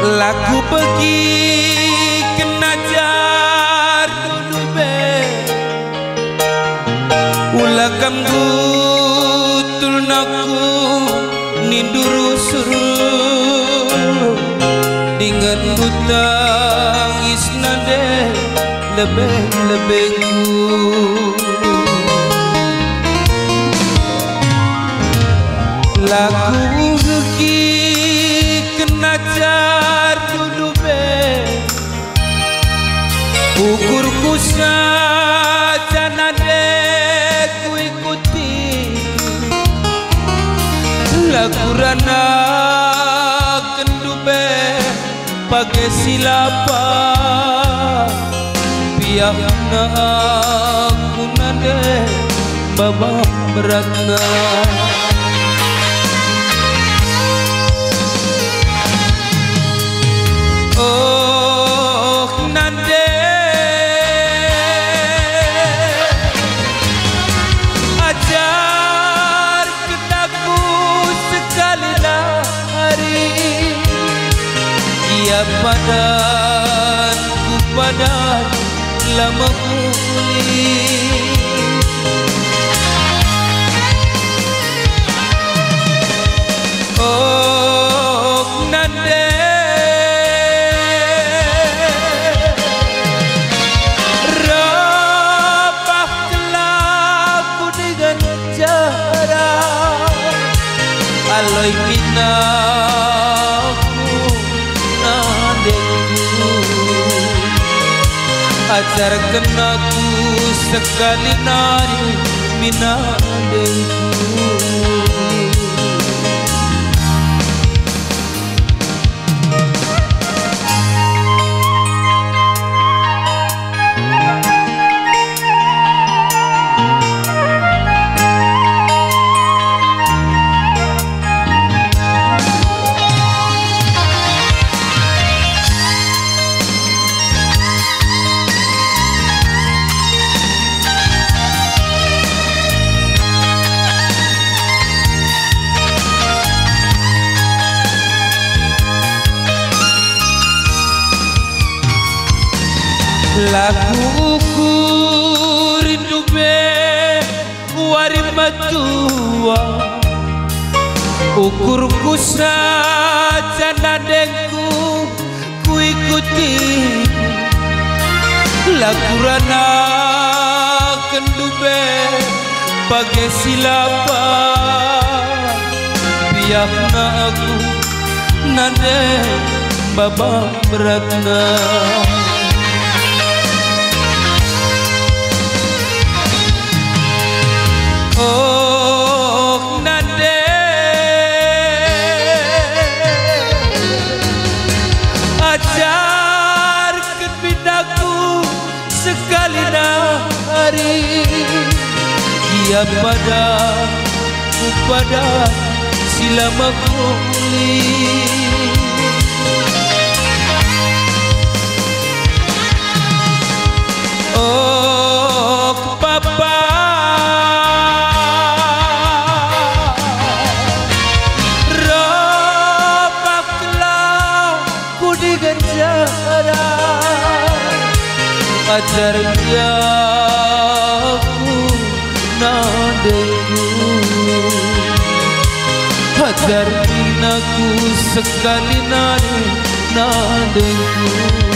Lagu pergi kena jar dulu be ulakam gutul naku ninduru suruh dengan butang isnade lebih-lebihku lagu pergi kena jar dulu be ukurku saja nade ku ikuti lagu rana kendube pakai silapa biar na aku nade babak beratna oh nande ajar ketaku sekali hari ia padan ku padan lama pulih oh nande aloi minaku nadengku ajar kenaku sekali nari minadengku laguku rindu be wari matua ukurku saja nadengku ku ikuti lagu rana kendube pakai silapa biar na aku nade babak beratna oh nande ajar kepidaku sekali hari ia pada ku pada silama pulih oh papa ajar dia aku nadengku ajar aku sekali nadengku